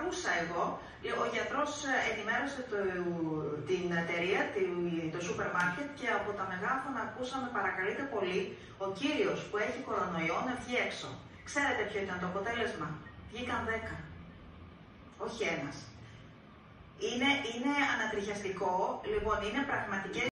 ακούσα εγώ. Ο γιατρός ενημέρωσε την εταιρεία, το σούπερ μάρκετ, και από τα μεγάφωνα ακούσαμε παρακαλείτε πολύ ο κύριος που έχει κορονοϊό να βγει έξω. Ξέρετε ποιο ήταν το αποτέλεσμα? Βγήκαν 10. Όχι ένας. Είναι ανατριχιαστικό, λοιπόν, είναι πραγματικές